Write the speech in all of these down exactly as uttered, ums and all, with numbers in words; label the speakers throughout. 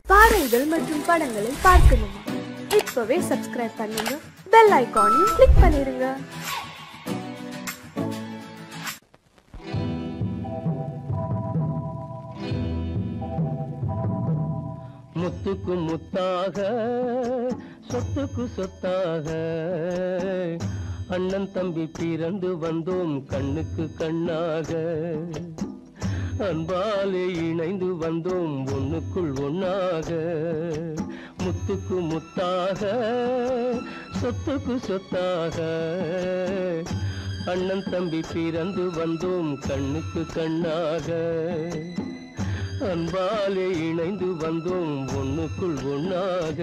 Speaker 1: பாடல்கள் மற்றும் படங்களை பார்க்கணுமா? இப்பவே சப்ஸ்கிரைப் பண்ணுங்க, பெல் ஐகானையும் கிளிக் பண்ணிருங்க.
Speaker 2: முத்துக்கு முத்தாக சொத்துக்கு சொத்தாக அண்ணன் தம்பி பிறந்து வந்தோம் கண்ணுக்கு கண்ணாக, அன்பாலே இணைந்து வந்தோம் ஒண்ணுக்குள் ஒண்ணாக. முத்துக்கு முத்தாக சொத்துக்கு சொத்தாக அண்ணன் தம்பி பிறந்து வந்தோம் கண்ணுக்கு கண்ணாக, அன்பாலே இணைந்து வந்தோம் ஒண்ணுக்குள் ஒண்ணாக.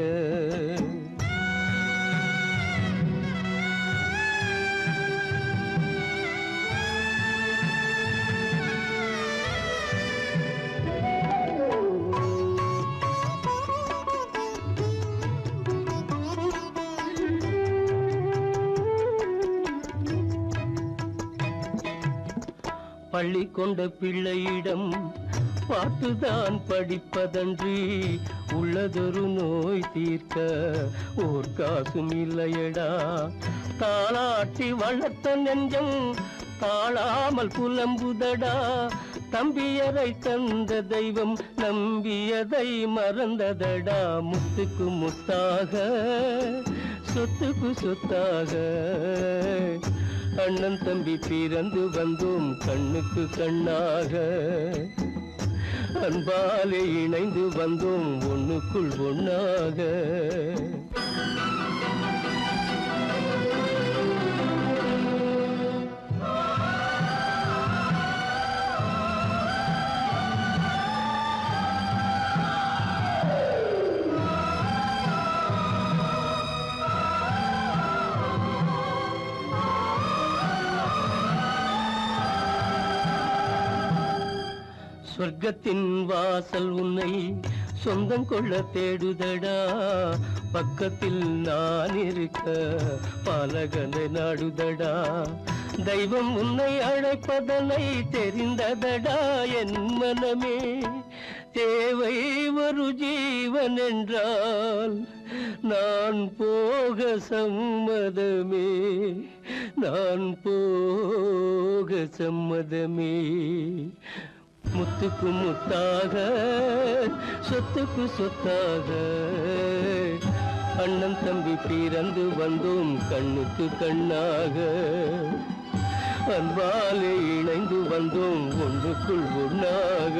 Speaker 2: பள்ளி கொண்ட பிள்ளையிடம் பாட்டுதான் படிப்பதன்றி உள்ளதொரு நோய் தீர்க்க ஓர் காசும் இல்லையடா. தாளாட்டி வளர்த்த நெஞ்சம் தாழாமல் புலம்புதடா. தம்பியரை தந்த தெய்வம் நம்பியதை மறந்ததடா. முத்துக்கு முத்தாக சொத்துக்கு சொத்தாக அண்ணன் தம்பி பிறந்து வந்தோம் கண்ணுக்கு கண்ணாக, அன்பாலே இணைந்து வந்தோம் ஒண்ணுக்குள் ஒண்ணாக. சொர்க்கத்தின் வாசல் உன்னை சொந்தம் கொள்ள தேடுதடா. பக்கத்தில் நான் இருக்க பாலகனை நாடுதடா. தெய்வம் உன்னை அழைப்பதனை தெரிந்ததடா என் மனமே. தேவை ஒரு ஜீவன் என்றால் நான் போக சம்மதமே, நான் போக சம்மதமே. முத்துக்கு முத்தாக சொத்துக்கு சொத்தாக அண்ணன் தம்பி பிறந்து வந்தோம் கண்ணுக்கு கண்ணாக, அன்பாலே இணைந்து வந்தோம் ஒன்றுக்குள் ஒண்ணாக.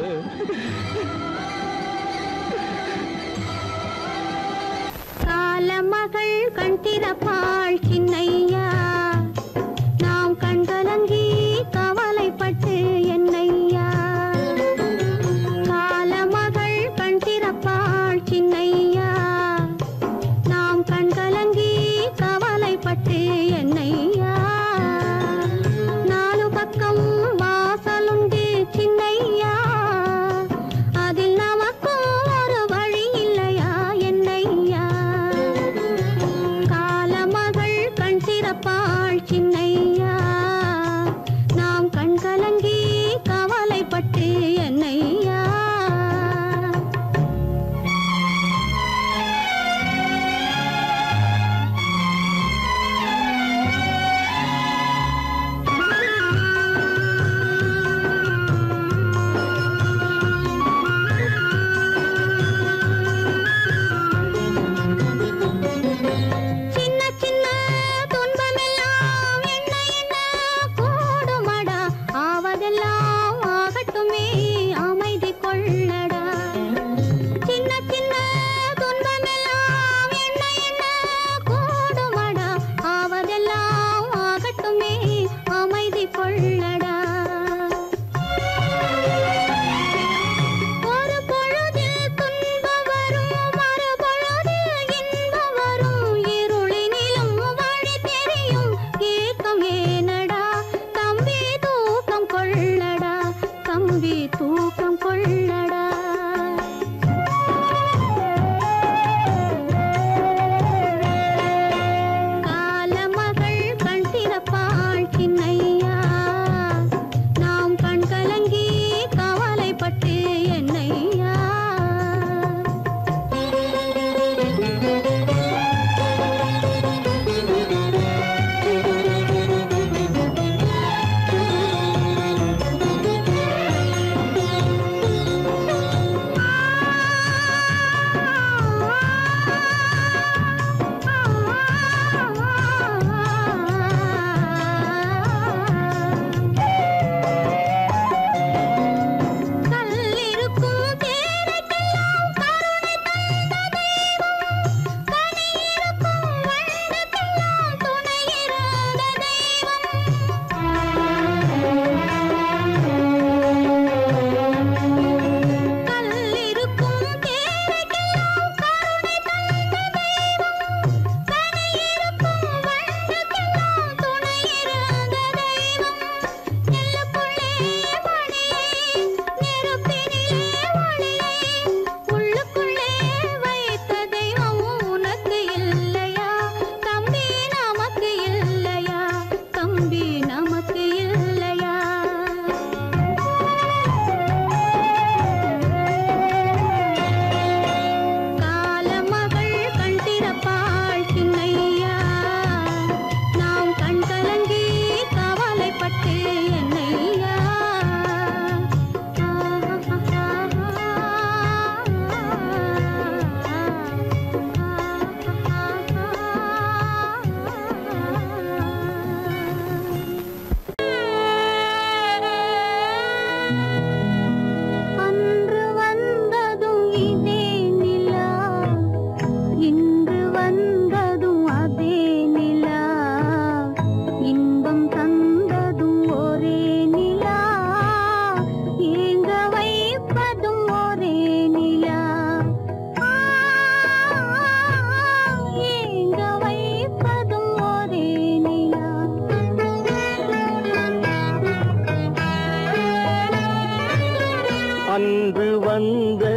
Speaker 3: காலமகள் கண் திறப்பாள் சின்னையா, நாம் கண்கலங்கி கவலைப்பட்டு என்னையா. காலமகள் கண் திறப்பாள் சின்னையா, நாம் கண்கலங்கி கவலைப்பட்டு என்னையா. நாலு பக்கம் வாசலுண்டு சின்னையா, அதில் நமக்கும் ஒரு வழி இல்லையா என்னையா. காலம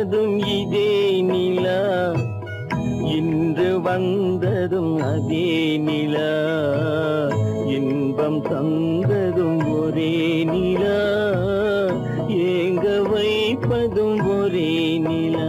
Speaker 2: வந்ததும் இதே நிலா, இன்று வந்ததும் அதே நிலா, இன்பம் தந்ததும் ஒரே நிலா, ஏங்க வைப்பதும் ஒரே நிலா.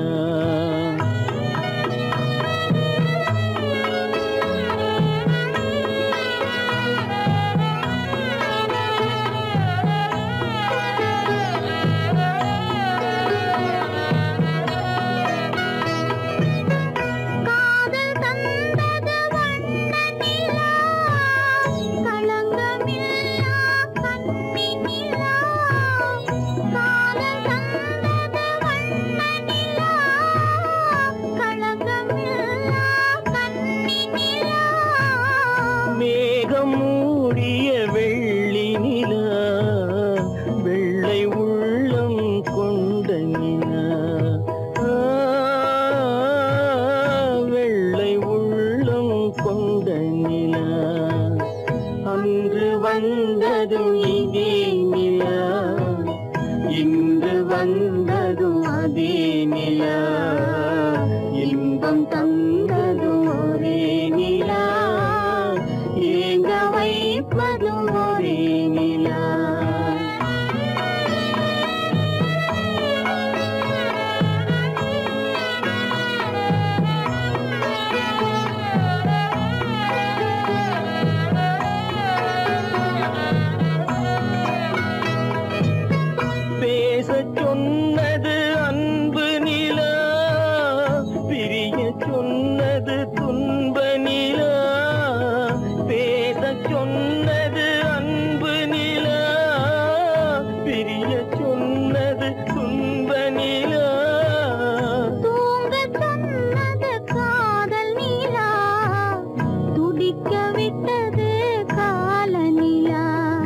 Speaker 2: மேகம் மூடிய வெள்ளி நிலா, வெள்ளை உள்ளம் கொண்ட நிலா, வெள்ளை உள்ளம் கொண்ட நிலா, அன்று வந்ததும் இதே நிலா, இன்று வந்ததும் அதே நிலா, இன்பம் தந்ததும் ஒரே நிலா, ஏங்க வைப்பதும் ஒரே நிலா. பேசச் சொன்னது அன்பு நிலா, பிரிய சொன்னது துன்ப நிலா, பேசச் சொன்னது அன்பு நிலா, பிரிய சொன்னது துன்ப நிலா,
Speaker 3: தூங்கச் சொன்னது காதல் நிலா, துடிக்க விட்டது கால நிலா,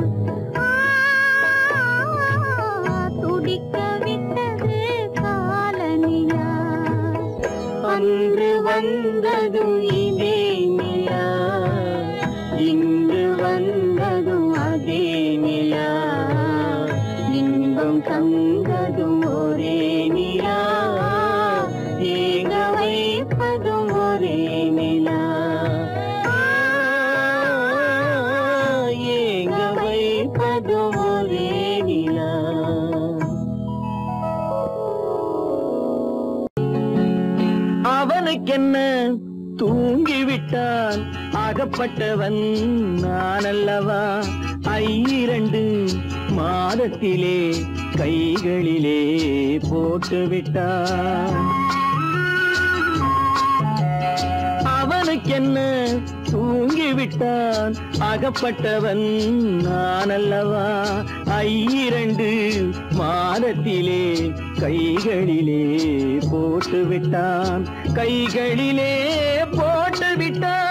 Speaker 3: துடிக்க விட்டது கால நிலா.
Speaker 2: அன்று வந்ததும் இதே நிலா, இன்று வந்ததும் அதே நிலா, இன்பம் தந்ததும் ஒரே நிலா, ஏங்க வைப்பதும் ஒரே நிலா, ஏங்க வைப்பதும் ஒரே நிலா. அவனுக்கென்ன தூங்கிவிட்டான், அகப்பட்டவன் நான் அல்லவா, ஐரண்டு மாதத்திலே கைகளிலே போட்டு விட்டான். அவனுக்கென்ன தூங்கிவிட்டான், அகப்பட்டவன் நான் அல்லவா, ஐரண்டு மாதத்திலே கைகளிலே போட்டு விட்டான், கைகளிலே போட்டு விட்டான்.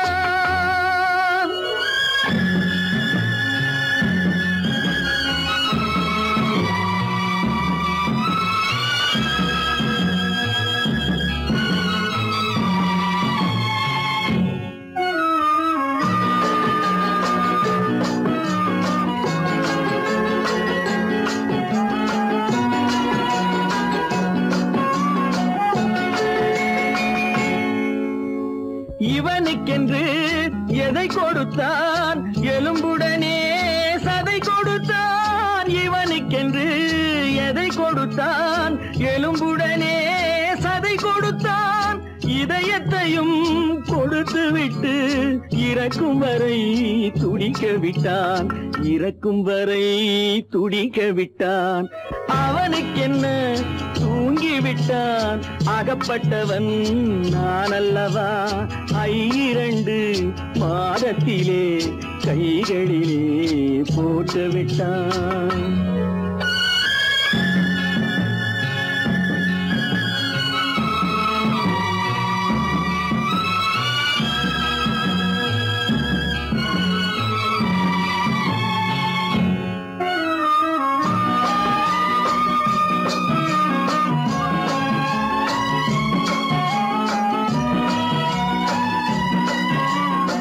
Speaker 2: இவனுக்கென்று எதை கொடுத்தான், எலும்புடனே சதை கொடுத்தான். இவனுக்கென்று எதை கொடுத்தான், எலும்புடனே சதை கொடுத்தான். இதயத்தையும் கொடுத்து விட்டு இறக்கும் வரை துடிக்க விட்டான், இறக்கும் வரை துடிக்க விட்டான். அவனுக்கென்ன தூங்கிவிட்டான், அகப்பட்டவன் நான் அல்லவா, ஐரண்டு மாதத்திலே கைகளிலே போட்டு விட்டான்.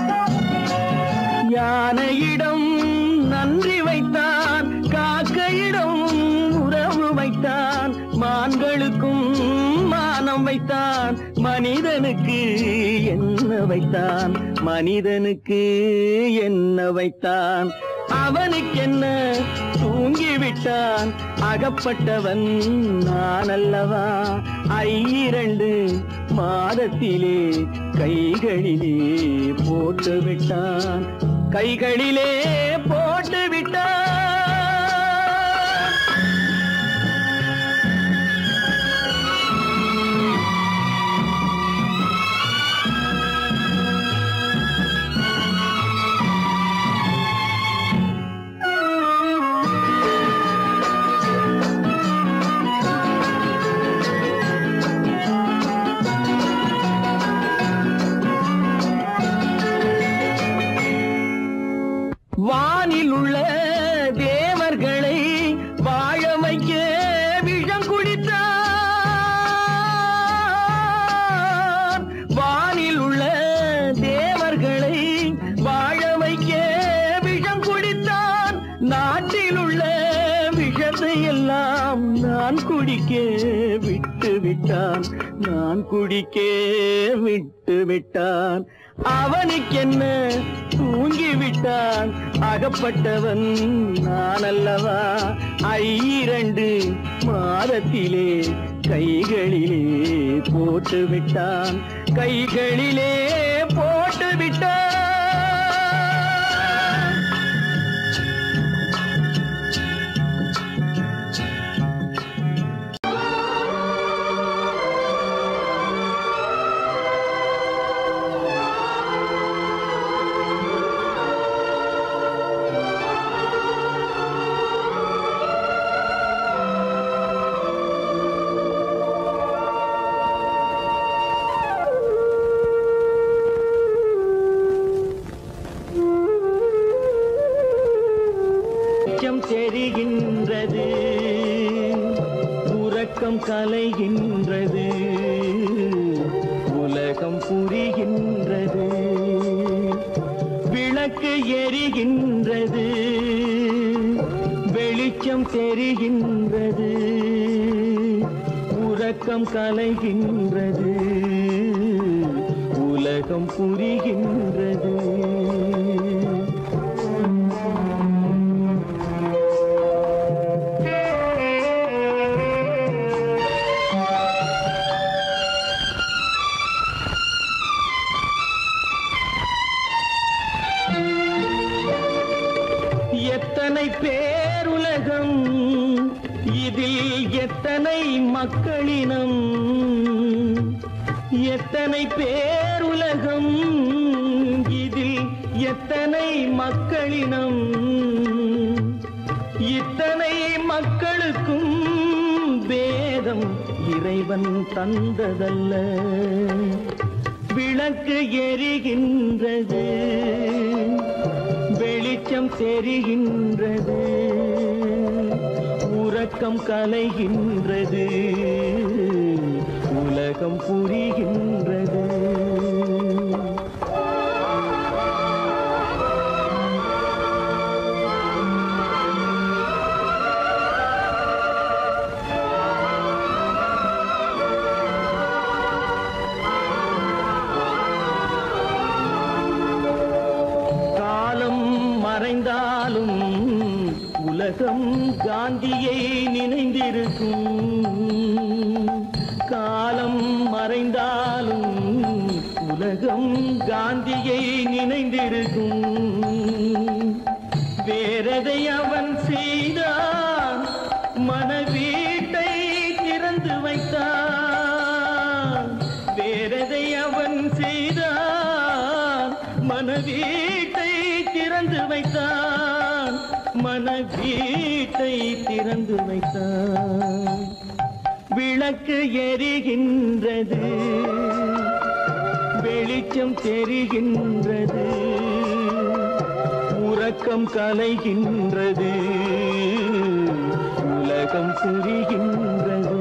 Speaker 2: யானையிடம் நன்றி வைத்தான், காக்கையிடம்
Speaker 4: வண்ணம் வைத்தான் மனிதனுக்கு என்ன வைத்தான் மனிதனுக்கு என்ன வைத்தான் அவனுக்கென்ன தூங்கிவிட்டான் அகப்பட்டவன் நான் அல்லவா ஐரண்டு மாதத்திலே கைகளிலே போட்டு விட்டான் கைகளிலே போட்டு விட்டான் வானில் உள்ள தேவர்களை வாழ வைக்க விஷம் குடித்தான் வானில் உள்ள தேவர்களை வாழ வைக்க விஷம் குடித்தான் நாட்டில் உள்ள விஷத்தை எல்லாம் நான் குடிக்க விட்டு விட்டான் நான் குடிக்க விட்டு விட்டான் அவனுக்கென்ன தூங்கிவிட்டான் அகப்பட்டவன் நான் அல்லவா ஐரண்டு மாதத்திலே கைகளிலே போட்டு விட்டான் கைகளிலே போட்டு விட்டான் தெரிகின்றது உறக்கம் கலைகின்றது உலகம் புரிகின்றது விளக்கு எரிகின்றது வெளிச்சம் தெரிகின்றது உறக்கம் கலைகின்றது உலகம் புரிகின்றது எத்தனை பேருலகம் இதில் எத்தனை மக்களினம் எத்தனை பேருலகம் இதில் எத்தனை மக்களினம் இத்தனை மக்களுக்கும் வேதம் இறைவன் தந்ததல்ல விளக்கு எரிகின்றது வெளிச்சம் தெரிகின்றது உறக்கம் கலைகின்றது உலகம் புரிகின்றது மறைந்தாலும் உலகம் காந்தியை நினைந்திருக்கும் காலம் மறைந்தாலும் உலகம் காந்தியை நினைந்திருக்கும் வேறதை அவன் செய்தான் மனவீட்டை திறந்து வைத்தான் வேறதை அவன் செய்தான் மனவீட்டை திறந்து வைத்தான் மனவீட்டை திறந்து வைத்தான் விளக்கு எரிகின்றது வெளிச்சம் தெரிகின்றது உறக்கம் கலைகின்றது உலகம் புரிகின்றது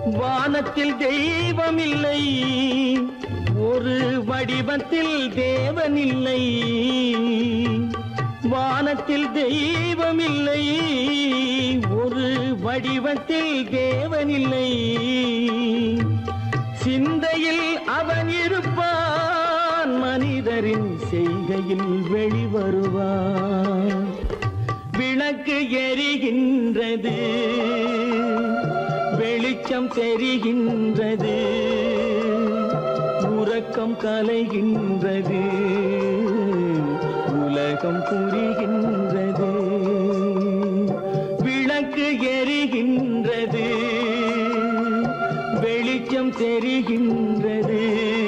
Speaker 4: வானத்தில் தெய்வமில்லை, ஒரு வடிவத்தில் தேவனில்லை. வானத்தில் தெய்வமில்லை, ஒரு வடிவத்தில் தேவனில்லை. சிந்தையில் அவன் இருப்பான், மனிதரின் செய்கையில் வெளிவருவான். விளக்கு எரிகின்றது, வெளிச்சம் தெரிகின்றது, உறக்கம் கலைகின்றது, உலகம் புரிகின்றது. விளக்கு எரிகின்றது, வெளிச்சம் தெரிகின்றது,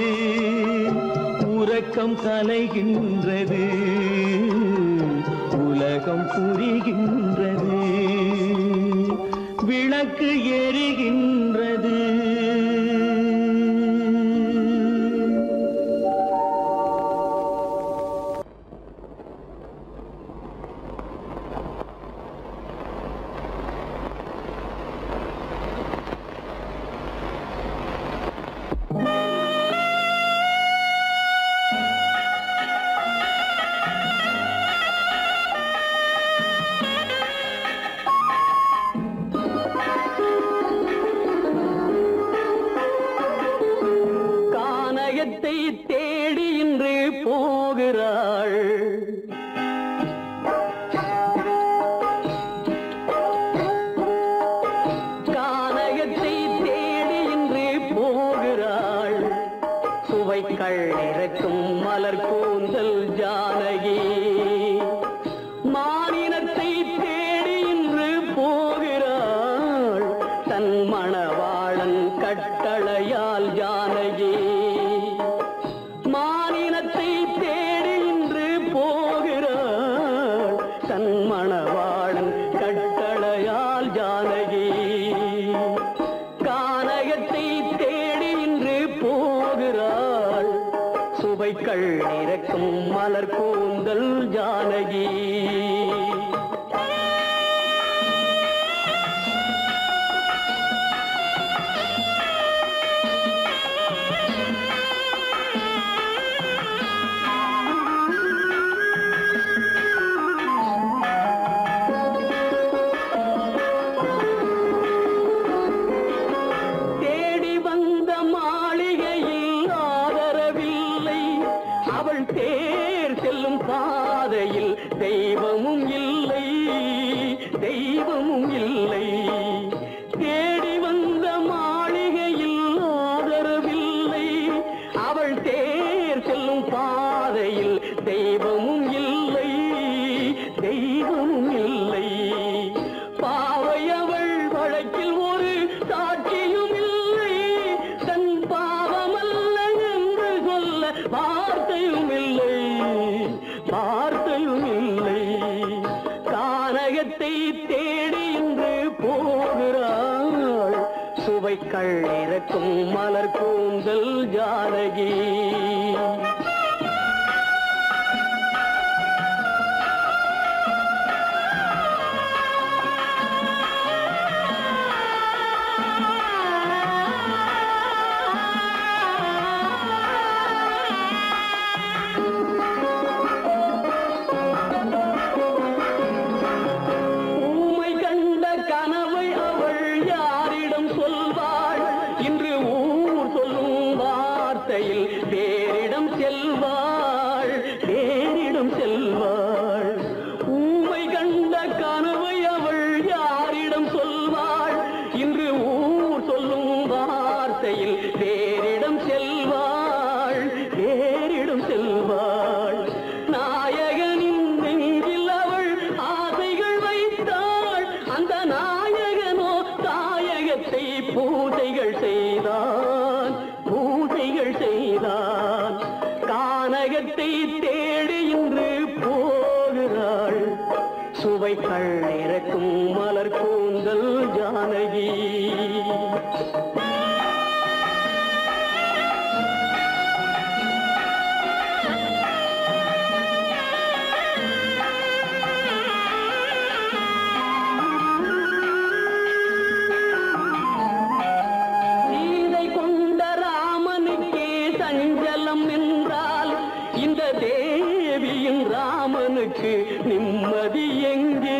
Speaker 4: உறக்கம் கலைகின்றது, உலகம் புரிகின்றது. விளக்கு எரிகின்றது. தேடி இன்று போகிறாள். கானகத்தை தேடி இன்று போகிறாள். சுவைக்கள் இறக்கும் மலர் கூந்தல் ஜானகி. மானினத்தை தேடி இன்று போகிறாள். தன் மணவாளன் கட்டளையால் ஜானகி. மானினத்தை தேடி இன்று போகிறாள். தன் மணவாளன் கட்டளையால் ஜானகி. கானகத்தை தேடி இன்று போகிறாள். சுவைக்கள் இறக்கும் மலர் கூந்தல் ஜானகி. தெய்வமும் இல்லை, தெய்வமும் இல்லை. தேடி வந்த மாளிகையில் ஆதரவில்லை. அவள் தேர் செல்லும் பாதையில் தெய்வமும் இல்லை, தெய்வமும் இல்லை. பாவை அவள் வழக்கில் ஒரு சாட்சியும் இல்லை. தன் பாவமல்ல என்று சொல்ல வார்த்தையும் இல்லை, வார்த்தையும் இல்லை. கானகத்தை தேடி இன்று போகிறாள். சுவைக்கள் இறக்கும் மலர் கூந்தல் ஜானகி. தேரிடம் செல்வாள், தேரிடம் செல்வாள். ஊமை கண்ட கனவை அவள் யாரிடம் சொல்வாள்? இன்று ஊர் சொல்லும் வார்த்தையில் தேரிடம் செல்வாள், தேரிடம் செல்வாள். நாயகனின் நெஞ்சில் அவள் ஆசைகள் வைத்தாள். அந்த நாயகனோ தாயகத்தை பூஜைகள் செய்தான், பூஜைகள் செய்தான். கானகத்தை தேடி இன்று போகிறாள். சுவைக்கள் இறக்கும் மலர் கூந்தல் ஜானகி. ராமனுக்கு நிம்மதி எங்கே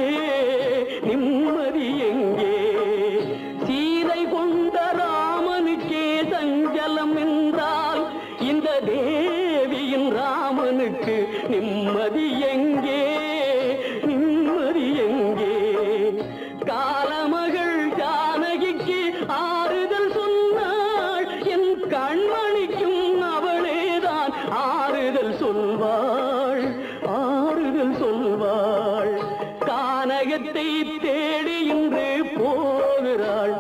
Speaker 4: நிம்மதி எங்கே சீதை கொண்ட ராமனுக்கே சஞ்சலம் என்றால் இந்த தேவியின் ராமனுக்கு நிம்மதி எங்கே நிம்மதி எங்கே காலமகள் ஜானகிக்கு ஆறுதல் சொன்னாள் என் கண்மணிக்கும் அவளேதான் ஆறுதல் சொல்வாள் ஆறுதல் சொல்வாள் கானகத்தை தேடி இன்று போகிறாள்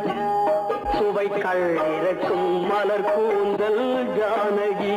Speaker 4: சுவைக்கள் இறக்கும் மலர் கூந்தல் ஜானகி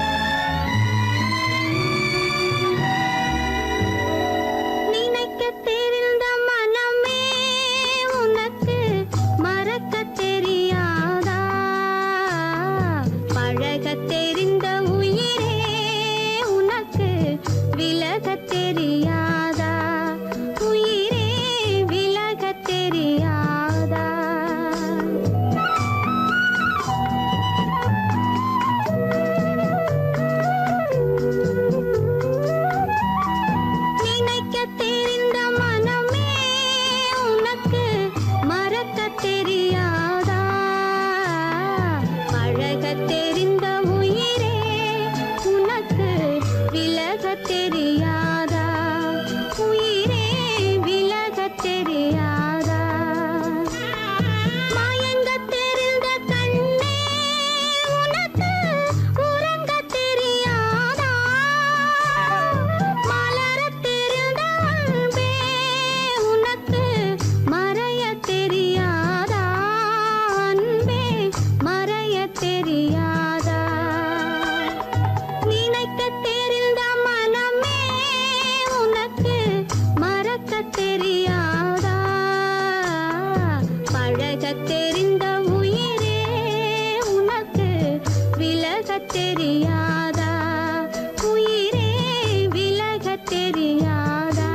Speaker 3: நினைக்க தெரியாதா உயிரே விலக தெரியாதா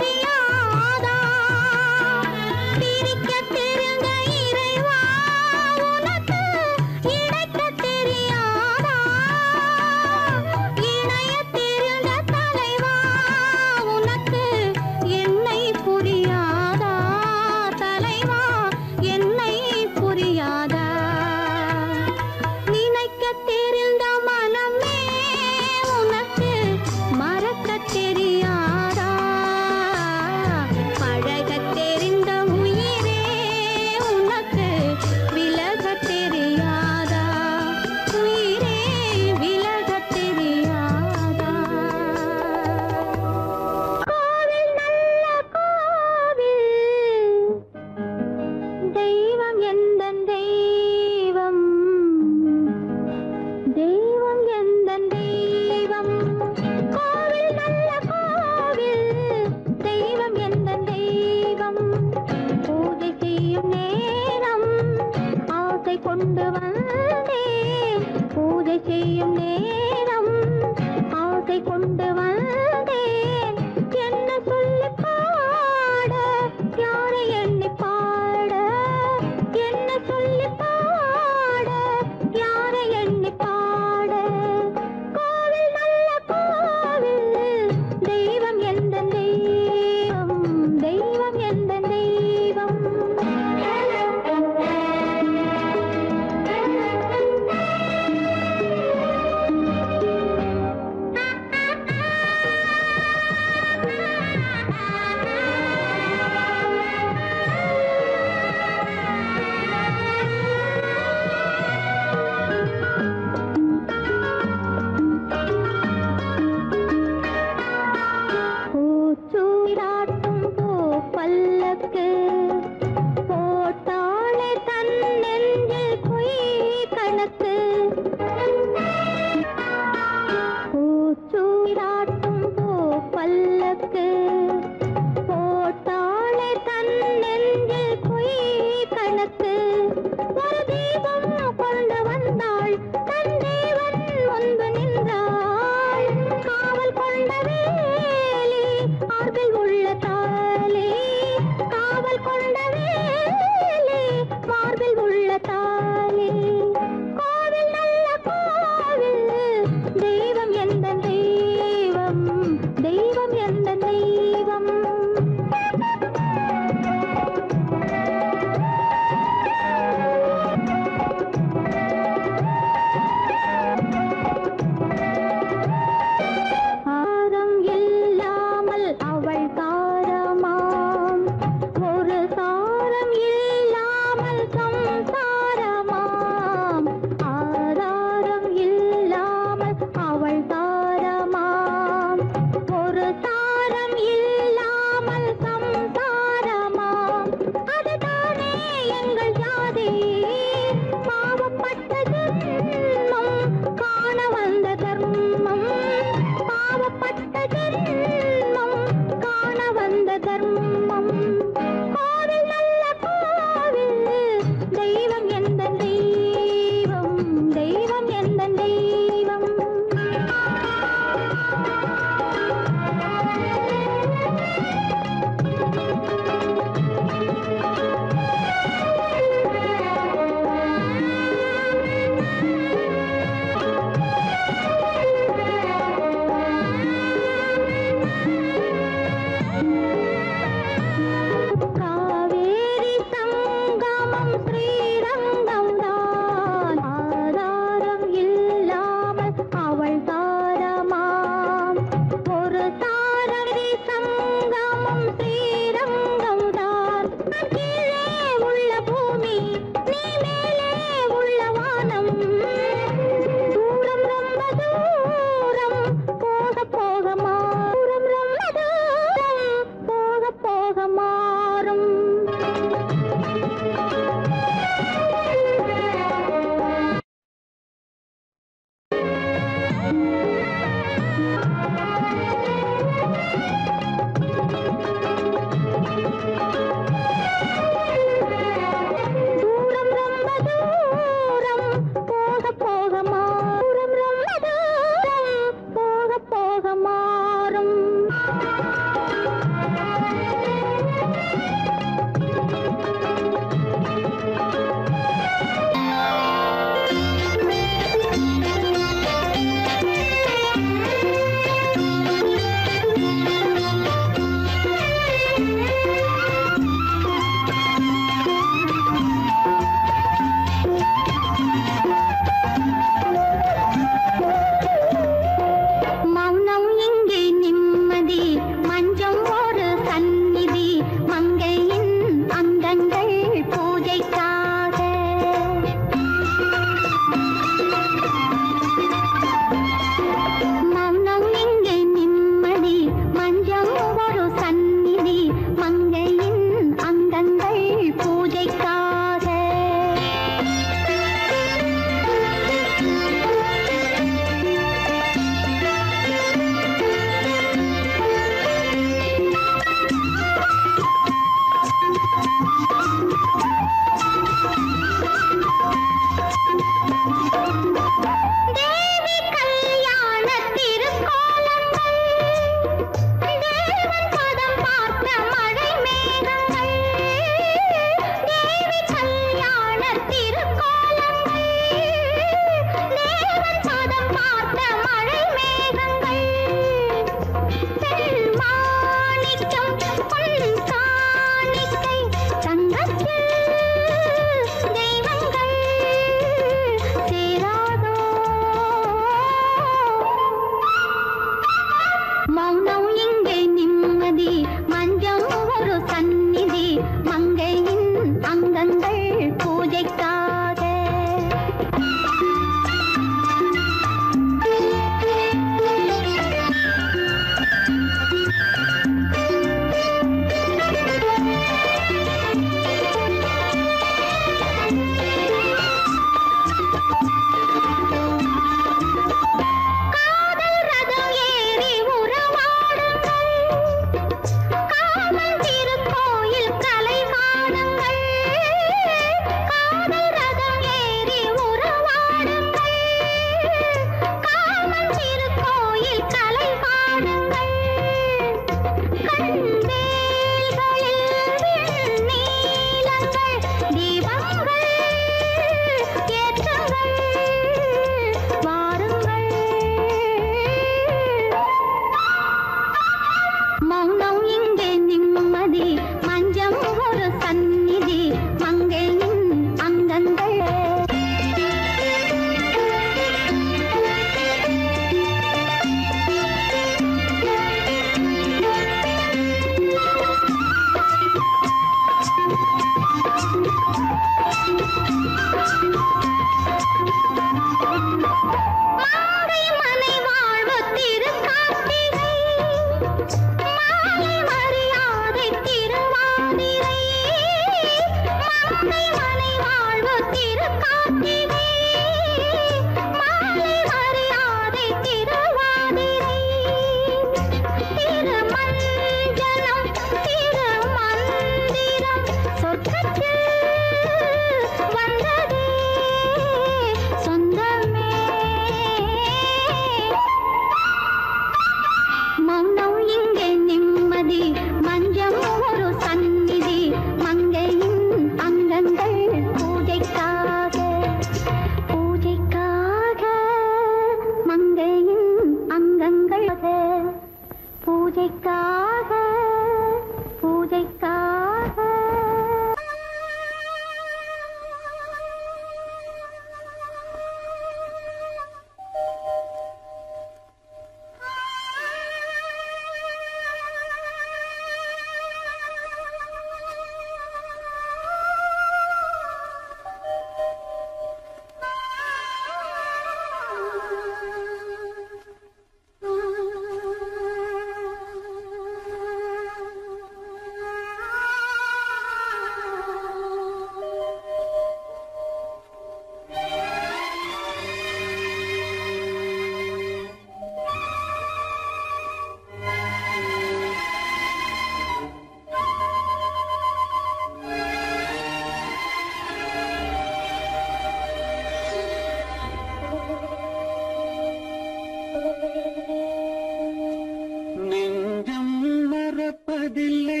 Speaker 5: மறப்பதில்லை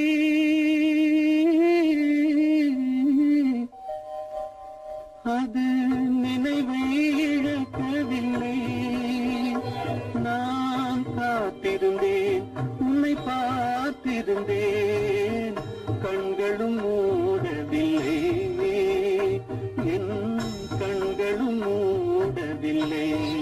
Speaker 5: அது நினைவை இழக்கவில்லை நான் காத்திருந்தேன் உன்னை பார்த்திருந்தேன் கண்களும் மூடவில்லை என் கண்களும் மூடவில்லை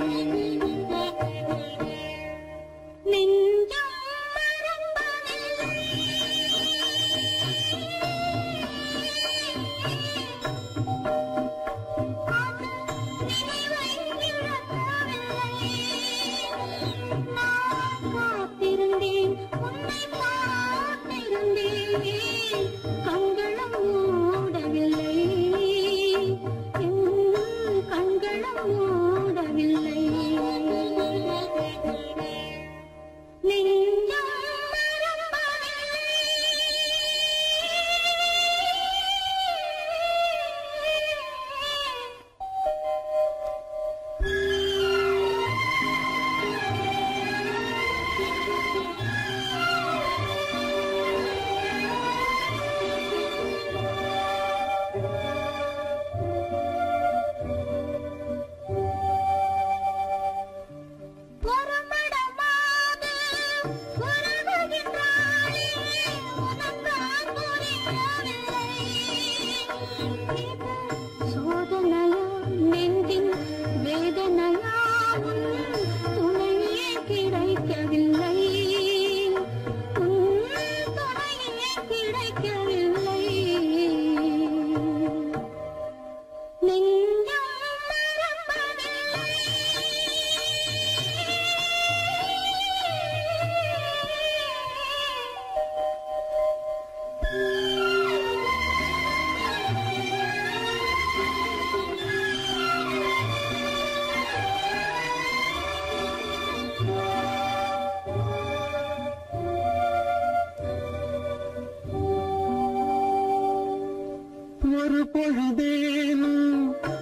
Speaker 5: ஒரு பொழுதேனும்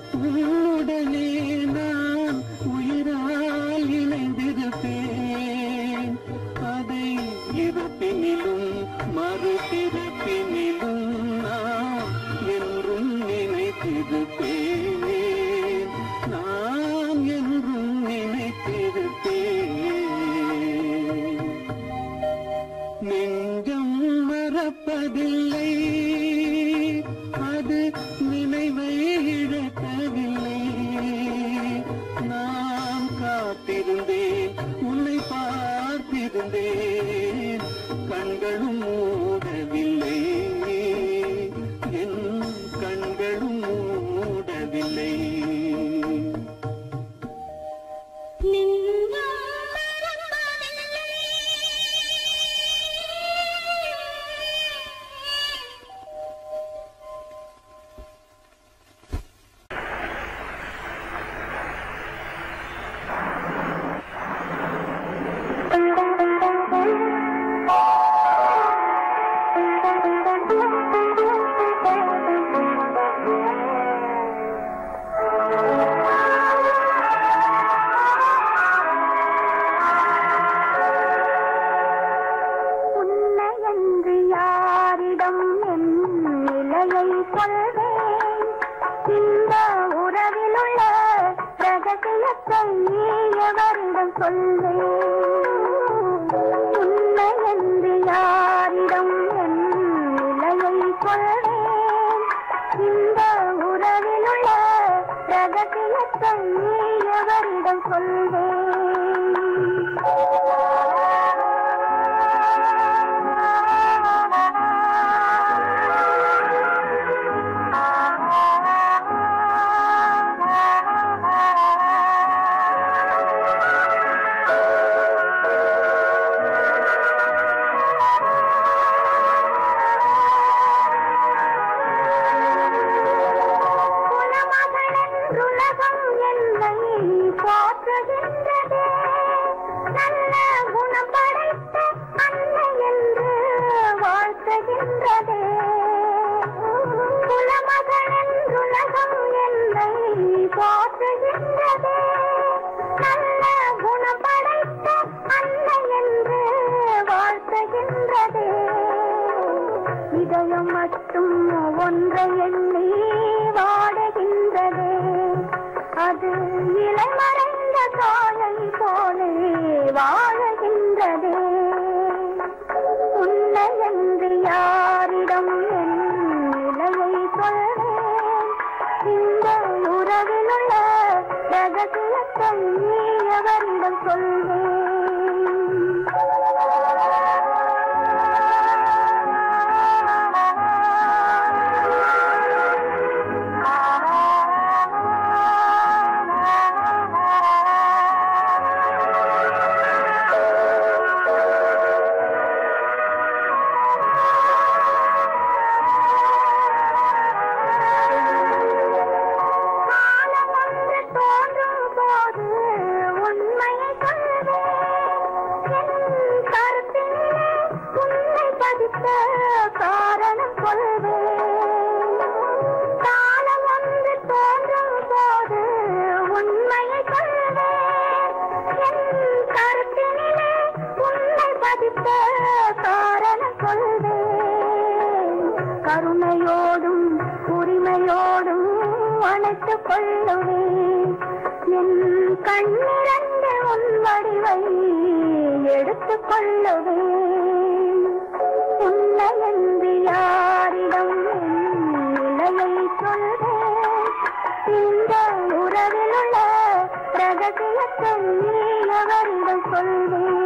Speaker 5: உன்னுடனே நான் உயிரால் இணைந்திருப்பேன் அதை இருப்பினிலும் மறுபிறப்பினிலும் நான் என்றும் நினைத்திருப்பேன் நான் என்றும் நினைத்திருப்பேன் நெஞ்சம் மறப்பதில்லை அது நினைவை இழக்கவில்லை நான் காத்திருந்தேன் உன்னை பார்த்திருந்தேன் கண்களும் மூடவில்லை என் கண்களும் மூடவில்லை
Speaker 6: நல்ல குணம் படைத்த அன்னை என்று வாழ்த்துகின்றதே
Speaker 3: இதயம் மட்டும் ஒன்றை எண்ணி வாடுகின்றதே, அது இளமறைந்த காலை போலே வாழுகின்றதே. உன்னை என்று யாரிடம் என் நிலையை சொல்வேன், இந்த உறவில் உள்ள ரகசியத்தை எவரிடம் சொல்வேன். காரணம் கொள்வேன், காலம் வந்து தோன்றும் போது உண்மையை கொள்வேன். என் கருத்தினிலே உன்னை பதித்த காரணம் கொள்வேன். கருணையோடும் உரிமையோடும் அணைத்துக் கொள்ளுவேன். என் கண்ணிரண்டு உன் வடிவை எடுத்துக் கொள்ளுவேன். உன்னை என்று யாரிடம் நிலையை சொல்வேன், இந்த உறவில் உள்ள ரகசியத்தை எவரிடம் சொல்வேன்.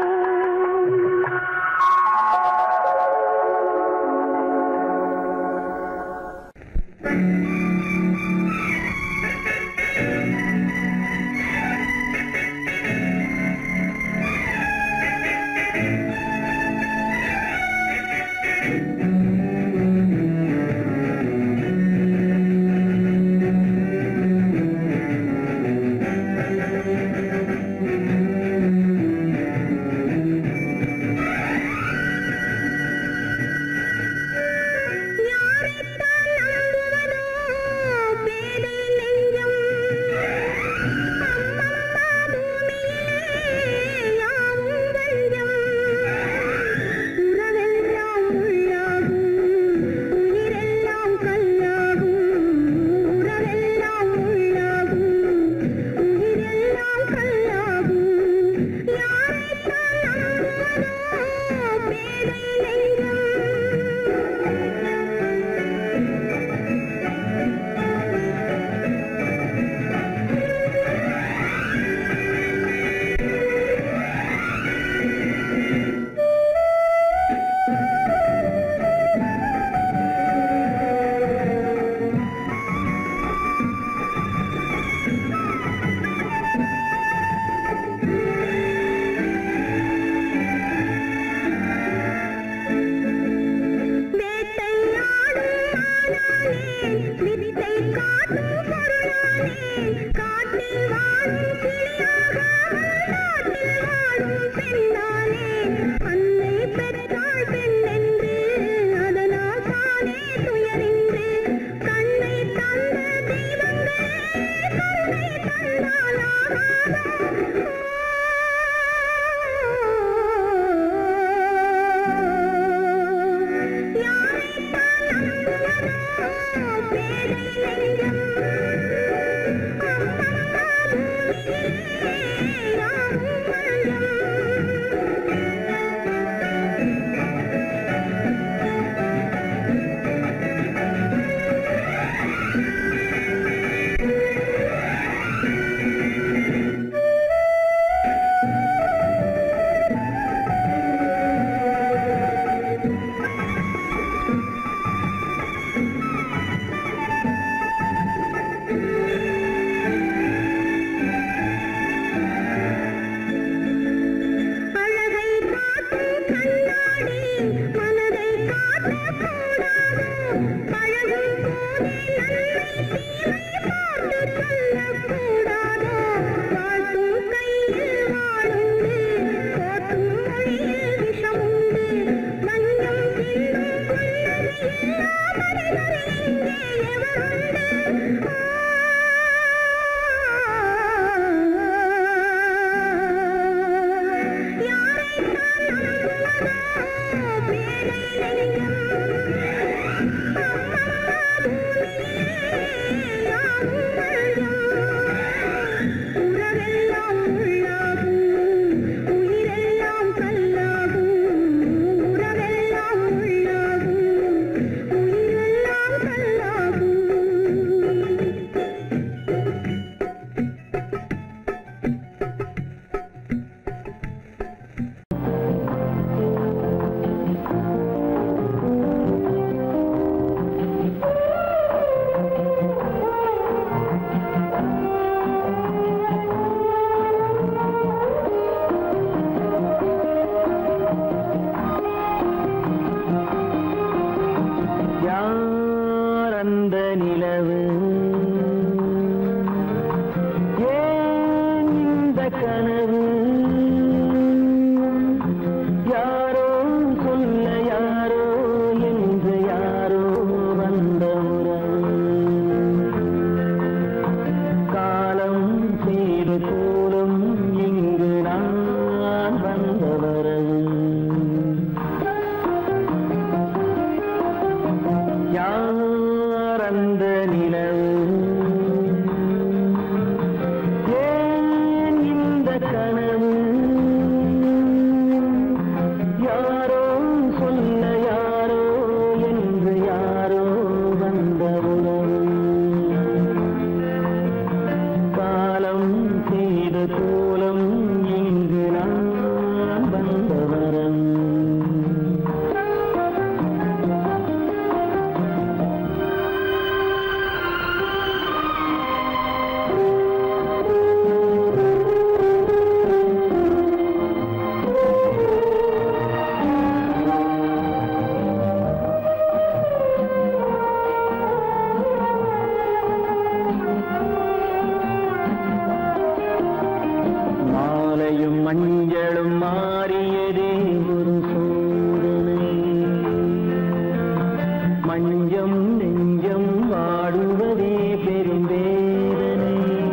Speaker 4: மஞ்சம் நெஞ்சம் வாடுவதே பெரும்பேதனை.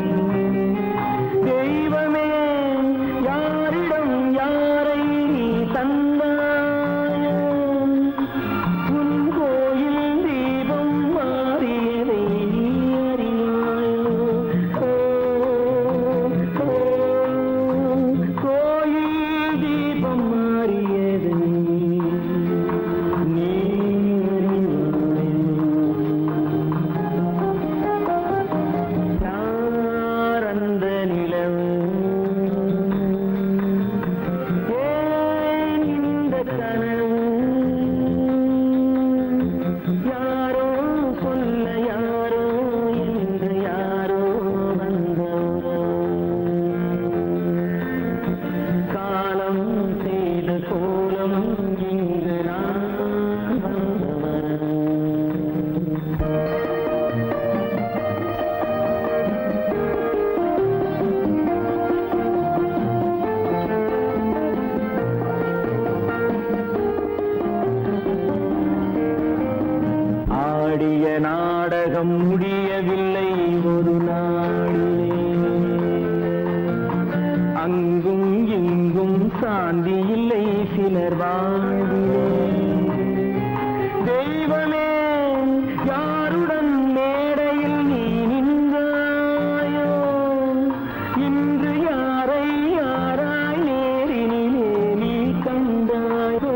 Speaker 4: தெய்வமே யாரிடம் யாரை நீ தந்தாயோ, உன் கோயில் தீபம் மாறியதை நீ அறியாயோ. கோயில் தீபம் மாறியதை நீ யார் அந்த நிலவு, ஏன் இந்த கனவு, யாரோ சொல்ல யாரோ என்று யாரோ வந்தவரோ, காலம் செய்த கோலம் இங்கு நான் வந்தவரோ. ஆடிய நாடகம் முடியவில்லை ஒரு நாளிலே, அங்கும் இங்கும் சாந்தி இல்லை சிலர் வாழ்விலே. தெய்வமே யாருடன் மேடையில் நீ நின்றாயோ, இன்று யாரை யாராய் நேரினிலே நீ கண்டாயோ.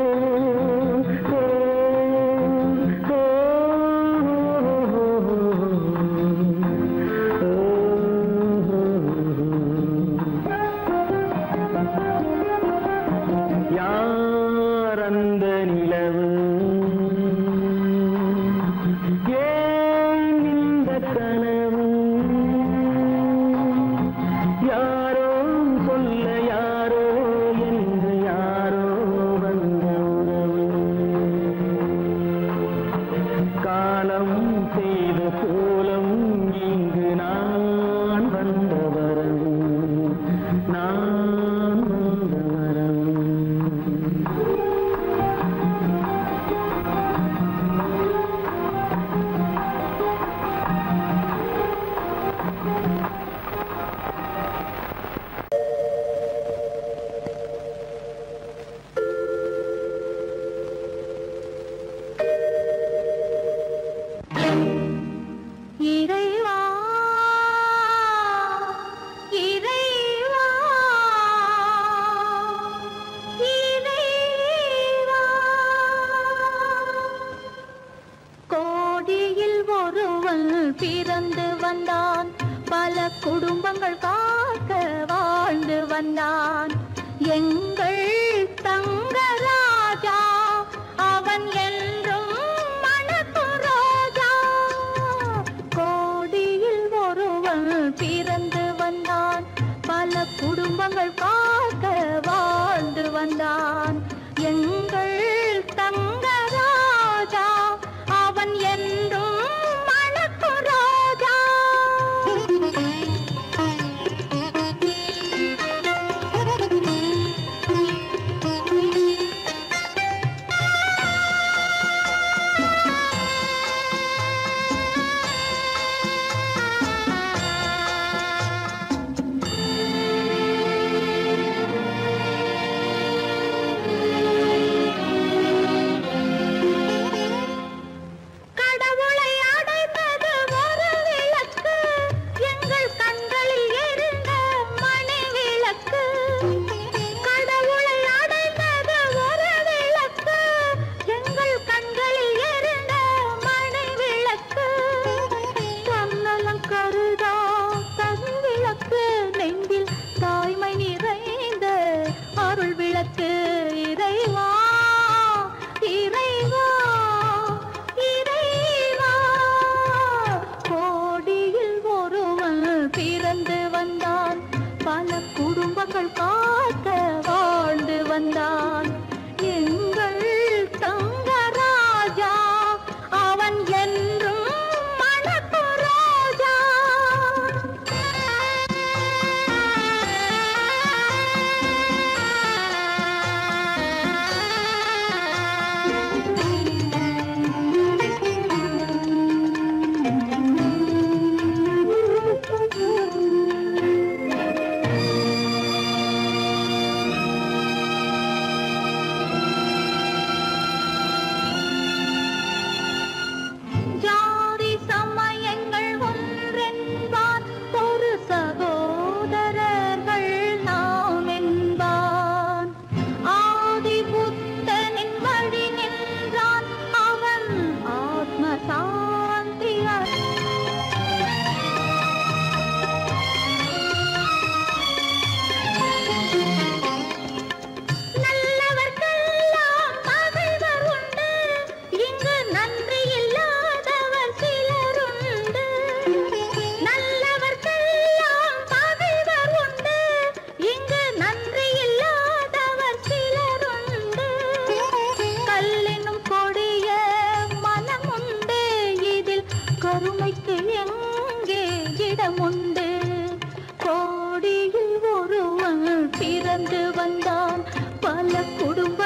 Speaker 4: யார் அந்த நிலவு, ஏன் இந்த கனவு, யாரோ சொல்ல யாரோ என்று யாரோ வந்த உறவு, காலம் செய்த கோலம் இங்கு நான் வந்த வரவு, நான் வந்த வரவு.
Speaker 3: இறைவா இறைவா இறைவா, கோடியில் ஒருவன் பிறந்து வந்தான், பல குடும்பங்கள் காக்க வாழ்ந்து வந்தான். எங்கள் தங்கராஜா அவன் என்றும் மணக்கும் ரோஜா. கோடியில் ஒருவன் பிறந்து வந்தான், பல குடும்பங்கள் காக்க வாழ்ந்து வந்தான். எங்கள் தங்கராஜா அவன் என்றும் மணக்கும் ரோஜா.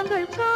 Speaker 3: குடும்பங்கள் கா